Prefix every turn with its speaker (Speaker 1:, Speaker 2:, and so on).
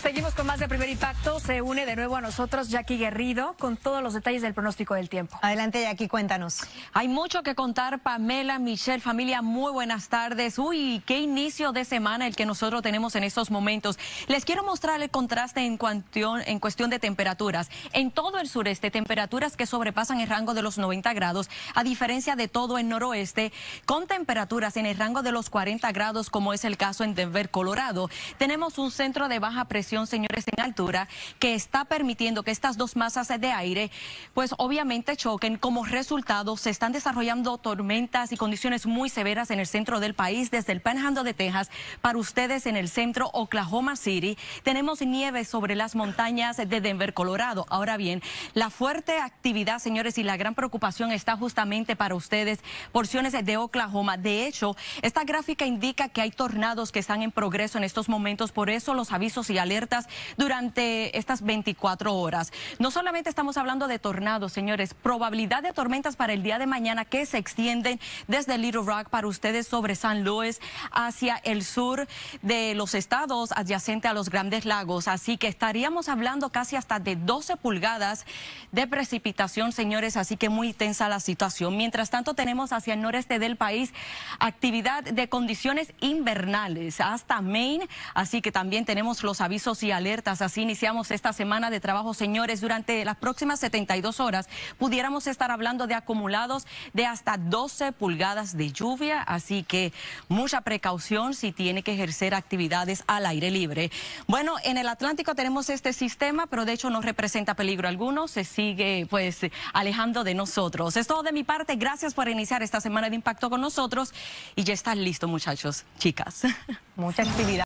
Speaker 1: Seguimos con más de Primer Impacto. Se une de nuevo a nosotros Jackie Guerrido con todos los detalles del pronóstico del tiempo.
Speaker 2: Adelante, Jackie, cuéntanos.
Speaker 3: Hay mucho que contar, Pamela, Michelle, familia, muy buenas tardes. Uy, qué inicio de semana el que nosotros tenemos en estos momentos. Les quiero mostrar el contraste en cuestión de temperaturas. En todo el sureste, temperaturas que sobrepasan el rango de los 90 grados, a diferencia de todo el noroeste, con temperaturas en el rango de los 40 grados, como es el caso en Denver, Colorado. Tenemos un centro de baja presión, señores, en altura, que está permitiendo que estas dos masas de aire, pues obviamente choquen. Como resultado, se están desarrollando tormentas y condiciones muy severas en el centro del país, desde el Panhandle de Texas, para ustedes en el centro, Oklahoma City. Tenemos nieve sobre las montañas de Denver, Colorado. Ahora bien, la fuerte actividad, señores, y la gran preocupación está justamente para ustedes, porciones de Oklahoma. De hecho, esta gráfica indica que hay tornados que están en progreso en estos momentos, por eso los avisos y alertas durante estas 24 horas. No solamente estamos hablando de tornados, señores, probabilidad de tormentas para el día de mañana que se extienden desde Little Rock para ustedes sobre San Luis hacia el sur de los estados adyacentes a los Grandes Lagos. Así que estaríamos hablando casi hasta de 12 pulgadas de precipitación, señores, así que muy tensa la situación. Mientras tanto, tenemos hacia el noreste del país actividad de condiciones invernales hasta Maine, así que también tenemos los avisos y alertas. Así iniciamos esta semana de trabajo, señores. Durante las próximas 72 horas pudiéramos estar hablando de acumulados de hasta 12 pulgadas de lluvia, así que mucha precaución si tiene que ejercer actividades al aire libre. Bueno, en el Atlántico tenemos este sistema, pero de hecho no representa peligro alguno, se sigue pues alejando de nosotros. Es todo de mi parte, gracias por iniciar esta semana de impacto con nosotros y ya están listos, muchachos, chicas.
Speaker 2: Mucha actividad.